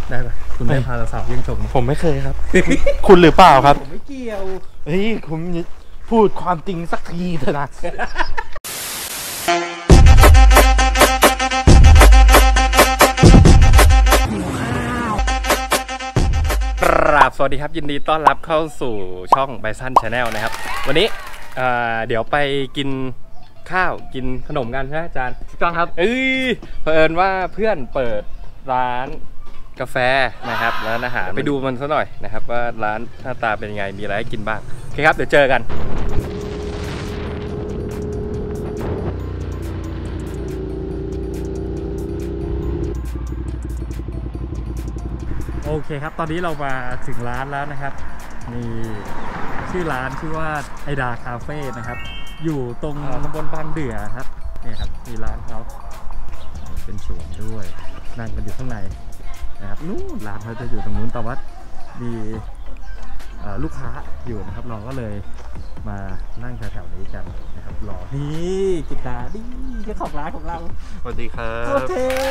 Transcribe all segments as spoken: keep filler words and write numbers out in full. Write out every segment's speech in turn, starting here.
ได้ไหมคุณได้พาสาวๆเยี่ยมชมผมไม่เคยครับ คุณหรือเปล่าครับผมไม่เกี่ยวเฮ้ยคุณพูดความจริงสักทีเถอะนะกราบสวัสดีครับยินดีต้อนรับเข้าสู่ช่อง Bison Channel นะครับวันนี้เดี๋ยวไปกินข้าวกินขนมกันใช่ไหมอาจารย์ถูกต้องครับเอ้ยเผอิญว่าเพื่อนเปิดร้านกาแฟนะครับร้านอาหารไปดูมันซะหน่อยนะครับว่าร้านหน้าตาเป็นยังไงมีอะไรให้กินบ้างโอเคครับเดี๋ยวเจอกันโอเคครับตอนนี้เรามาถึงร้านแล้วนะครับมีชื่อร้านชื่อว่าไอดาคาเฟ่นะครับอยู่ตรงตำบลบางเดือครับนี่ครับมีร้านเขาเป็นสวนด้วยนั่งกันอยู่ข้างในนะครับนู้นร้านเขาจะอยู่ตรงนู้นแต่ว่ามีลูกค้าอยู่นะครับเราก็เลยมานั่งแถวๆนี้กันนะครับรอนี่กิตตาดิเจ้าของร้านของเราสวัสดีครับโอเค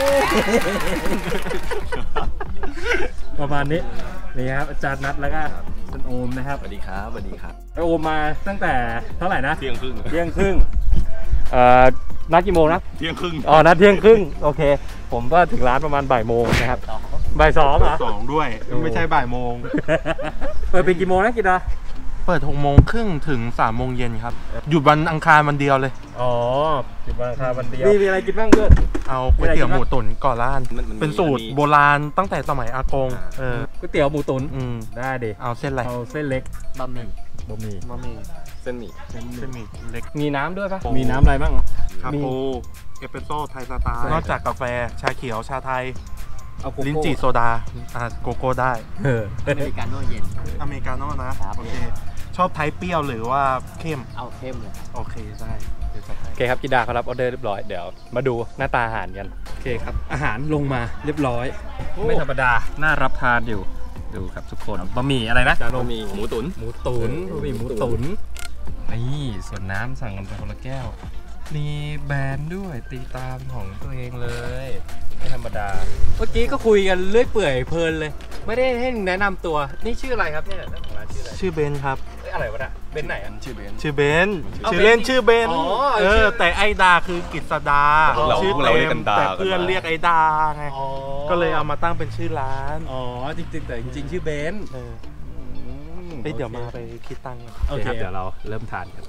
ประมาณนี้นี่ครับอาจารย์นัทแล้วก็ท่านโอมนะครับสวัสดีครับสวัสดีครับโอมมาตั้งแต่เท่าไหร่นะเที่ยงครึ่งเที่ยงครึ่งเอ่อนัดกี่โมงนะเที่ยงครึ่งอ๋อนัดเที่ยงครึ่งโอเคผมก็ถึงร้านประมาณบ่ายโมงนะครับบ่ายสองเหรอสองด้วยไม่ใช่บ่ายโมงเปิดเป็นกี่โมงนะกิตาเปิดหกโมงครึ่งถึงสามโมงเย็นครับหยุดวันอังคารวันเดียวเลยอ๋อหยุดวันอังคารวันเดียวมีอะไรกินบ้างเพื่อนเอาก๋วยเตี๋ยวหมูตุ๋นก่อร้านเป็นสูตรโบราณตั้งแต่สมัยอากงเออก๋วยเตี๋ยวหมูตุ๋นอืมได้ดิเอาเส้นอะไรเอาเส้นเล็กบะหมี่บะหมี่บะหมี่เส้นหมี่เส้นหมี่เล็กมีน้ำด้วยปะมีน้ำอะไรบ้างคาโปเอสเปรสโซ่ไทยสไตล์นอกจากกาแฟชาเขียวชาไทยลิ้นจี่โซดาอ่าโกโก้ได้อเมริกาโน่เย็นอเมริกาโน่นะโอเคชอบไทยเปรี้ยวหรือว่าเข้มเอาเข้มเลยโอเคได้โอเคครับกิดาเขารับออเดอร์เรียบร้อยเดี๋ยวมาดูหน้าตาอาหารกันโอเคครับอาหารลงมาเรียบร้อยไม่ธรรมดาน่ารับทานอยู่ดูครับทุกคนบะหมี่อะไรนะบะหมี่หมูตุ๋นหมูตุ๋นบะหมี่หมูตุ๋นนี่ส่วนน้ำสั่งกันไปคนละแก้วมีแบรนด์ด้วยตีตามของตัวเองเลยไม่ธรรมดาเมื่อกี้ก็คุยกันเลื่อยเปื่อยเพลินเลยไม่ได้ให้แนะนำตัวนี่ชื่ออะไรครับเนี่ยเจ้าของร้านชื่ออะไรชื่อเบนครับอะไรวะน่ะเบนไหนอ่ะชื่อเบนชื่อเบนชื่อเล่นชื่อเบนเออแต่ไอดาคือกฤษดาชื่อเต็มแต่เพื่อนเรียกไอดาไงก็เลยเอามาตั้งเป็นชื่อร้านอ๋อจริงๆแต่จริงๆชื่อเบนเออเดี๋ยวมาไปคิดตังค์โอเคเดี๋ยวเราเริ่มทานกัน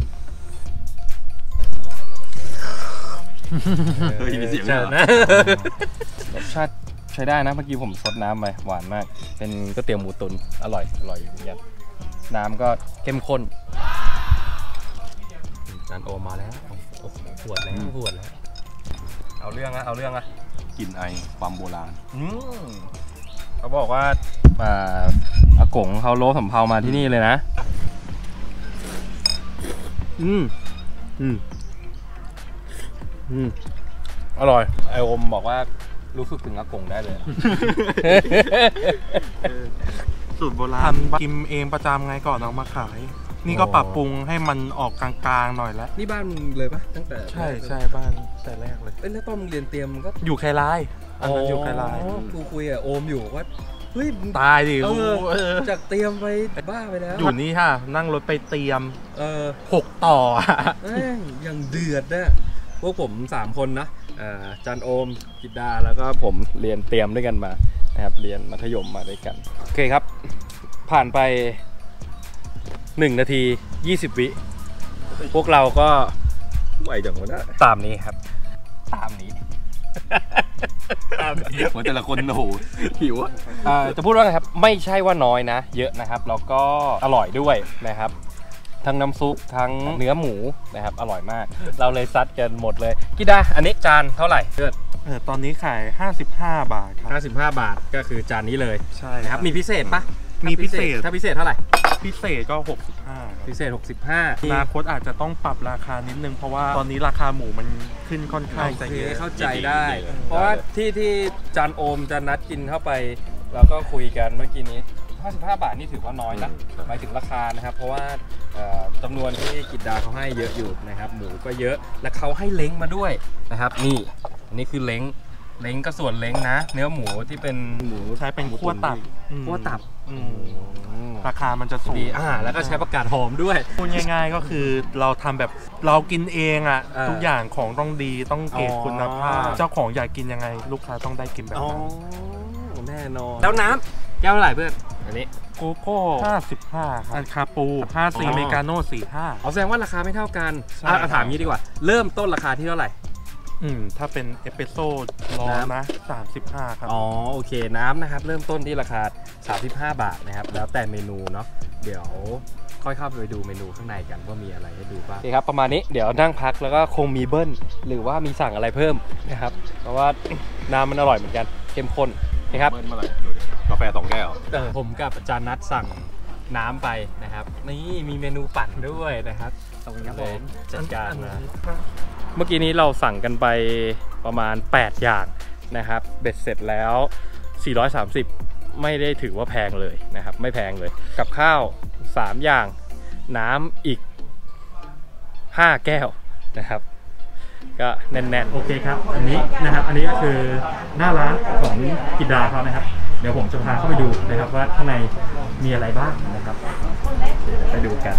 เฮ้ยมีเสียงด้วยนะรสชาติใช้ได้นะเมื่อกี้ผมซดน้ำไปหวานมากเป็นก๋วยเตี๋ยวหมูตุ๋นอร่อยอร่อยอย่างเงี้ยน้ำก็เข้มข้นจานโอมาแล้วโอ้โหปวดแล้วปวดแล้วเอาเรื่องละเอาเรื่องละกลิ่นไอความโบราณอืมเขาบอกว่าอากงเขาโลสำเภามาที่นี่เลยนะอืมอืมอืมอร่อยไอโอมบอกว่ารู้สึกถึงอากงได้เลยสูตรโบราณทำกินเองประจำไงก่อนเอามาขายนี่ก็ปรับปรุงให้มันออกกลางๆหน่อยแล้วนี่บ้านมึงเลยปะตั้งแต่ใช่ใช่บ้านแต่แรกเลยเอ้ยแล้วตอนมึงเรียนเตรียมก็อยู่แคลายอันนั้นอยู่แคลายกูคุยกับโอมอยู่ว่าเฮ้ยตายดิจากเตรียมไปบ้าไปแล้วอยู่นี่ฮะนั่งรถไปเตรียมเออหกต่อยังเดือดนะพวกผมสามคนนะจันโอมกิดาแล้วก็ผมเรียนเตรียมด้วยกันมานะครับเรียนมัธยมมาด้วยกันโอเคครับผ่านไปหนึ่งนาทียี่สิบวิพวกเราก็ไหวจังวะนะตามนี้ครับตามนี้ตามนี้เหมือนแต่ละคนโอ้โหหิวอ่ะจะพูดว่าไงครับไม่ใช่ว่าน้อยนะเยอะนะครับแล้วก็อร่อยด้วยนะครับทั้งน้ำซุปทั้งเนื้อหมูนะครับอร่อยมากเราเลยซัดกันหมดเลยกิดาอันนี้จานเท่าไหร่เพื่อนเออตอนนี้ขายห้าสิบห้าบาทครับห้าสิบห้าบาทก็คือจานนี้เลยใช่ครับมีพิเศษปะมีพิเศษถ้าพิเศษเท่าไหร่พิเศษก็หกสิบห้าพิเศษหกสิบห้าอนาคตอาจจะต้องปรับราคานิดนึงเพราะว่าตอนนี้ราคาหมูมันขึ้นค่อนข้างจะเยอะเข้าใจได้เพราะว่าที่ที่จานโอมจานนัดกินเข้าไปแล้วก็คุยกันเมื่อกี้นี้ห้าสิบห้าบาทนี่ถือว่าน้อยนะหมายถึงราคานะครับเพราะว่าจำนวนที่กิดาเขาให้เยอะอยู่นะครับหมูก็เยอะและเขาให้เล้งมาด้วยนะครับนี่อันนี้คือเล้งเล้งก็ส่วนเล้งนะ เนื้อหมูที่เป็นหมูใช้เป็นคั่วตับคั่วตับอืมราคามันจะสูงดีอ่าแล้วก็ใช้ประกาศหอมด้วยพูดง่ายๆก็คือเราทำแบบเรากินเองอ่ะเออทุกอย่างของต้องดีต้องเกรดอ๋อคุณภาพเจ้าของอยากกินยังไง ลูกค้าต้องได้กินแบบอ๋อนั้นแน่นอนแล้วน้ำแก้วเท่าไหร่เพื่อนอันนี้โกโก้ห้าสิบห้าครับอันคาปูห้าสิบอ๋ออเมริกาโน่สี่ห้าเอาแสดงว่าราคาไม่เท่ากันใช่อ่ะถามงี้ดีกว่า เริ่มต้นราคาที่เท่าไหร่อืมถ้าเป็นเอสเปรสโซ่ร้อนนะสามสิบห้าครับอ๋อโอเคน้ำนะครับเริ่มต้นที่ราคาสามสิบห้าบาทนะครับแล้วแต่เมนูเนาะเดี๋ยวค่อยเข้าไปดูเมนูข้างในกันว่ามีอะไรให้ดูบ้างโอเคครับประมาณนี้เดี๋ยวนั่งพักแล้วก็คงมีเบิ้ลหรือว่ามีสั่งอะไรเพิ่มนะครับเพราะว่าน้ำมันอร่อยเหมือนกันเข้มข้นนะครับเบิ้ลเมื่อไหร่ดูดิกาแฟสองแก้วเออผมกับอาจารย์นัดสั่งน้ำไปนะครับนี่มีเมนูปั่นด้วยนะครับขอบคุณครับผมจัดการนะเมื่อกี้นี้เราสั่งกันไปประมาณแปดอย่างนะครับเบ็ดเสร็จแล้วสี่ร้อยสามสิบไม่ได้ถือว่าแพงเลยนะครับไม่แพงเลยกับข้าวสามอย่างน้ำอีกห้าแก้วนะครับก็แน่นๆโอเคครับอันนี้นะครับอันนี้ก็คือหน้าร้านของกิดาเขานะครับเดี๋ยวผมจะพาเข้าไปดูนะครับว่าข้างในมีอะไรบ้างนะครับไปดูกัน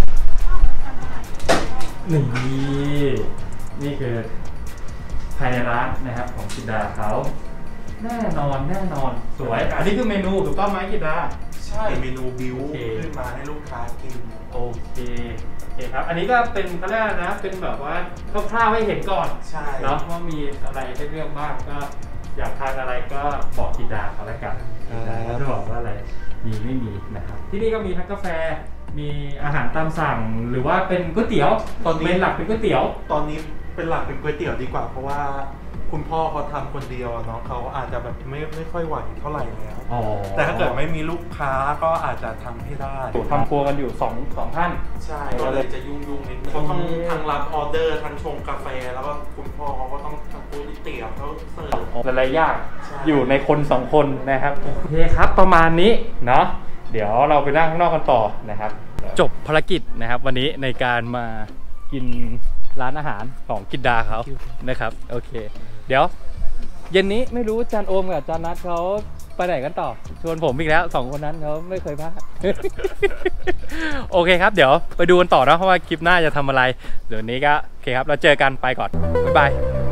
นี่นี่คือภายในร้านนะครับของกิดาเขาแน่นอนแน่นอนสวยอันนี้คือเมนูถูกต้องไหมกิดาใช่เมนูบิวโอเคขึ้นมาให้ลูกค้ากินโอเคโอเคครับอันนี้ก็เป็นเขาเรียกอะไรนะเป็นแบบว่าคร่าวๆให้เห็นก่อนใช่เนาะว่ามีอะไรให้เลือกบ้างก็อยากทานอะไรก็บอกกิดาเขาแล้วกันกิดาเขาจะบอกว่าอะไรมีไม่มีนะครับที่นี่ก็มีทั้งกาแฟมีอาหารตามสั่งหรือว่าเป็นก๋วยเตี๋ยวตอนเป็นหลักเป็นก๋วยเตี๋ยวตอนนี้เป็นหลักเป็นก๋วยเตี๋ยวดีกว่า เพราะว่าคุณพ่อเขาทำคนเดียวอะเนาะเขาอาจจะแบบไม่ไม่ค่อยไหวเท่าไหร่แล้วอ๋อแต่ถ้าเกิดไม่มีลูกค้าก็อาจจะทำให้ได้ทำครัวกันอยู่สองสองท่านใช่ก็เลยจะยุ่งยุ่งๆนิดนึงเขาต้องทั้งรับออเดอร์ทั้งชงกาแฟแล้วก็คุณพ่อเขาก็ต้องทำก๋วยเตี๋ยวเขาเสิร์ฟหลายๆอย่างใช่อยู่ในคนสองคนนะครับโอเคครับประมาณนี้เนาะเดี๋ยวเราไปนั่งข้างนอกกันต่อนะครับจบภารกิจนะครับวันนี้ในการมากินร้านอาหารของกิดาเขานะครับโอเค เดี๋ยวเย็นนี้ไม่รู้จานโอมกับจานนัทเขาไปไหนกันต่อชวนผมอีกแล้วสองคนนั้นเขาไม่เคยพลาด โอเคครับเดี๋ยวไปดูกันต่อนะเพราะว่าคลิปหน้าจะทำอะไรเดี๋ยวนี้ก็โอเคครับเราเจอกันไปก่อนบ๊ายบาย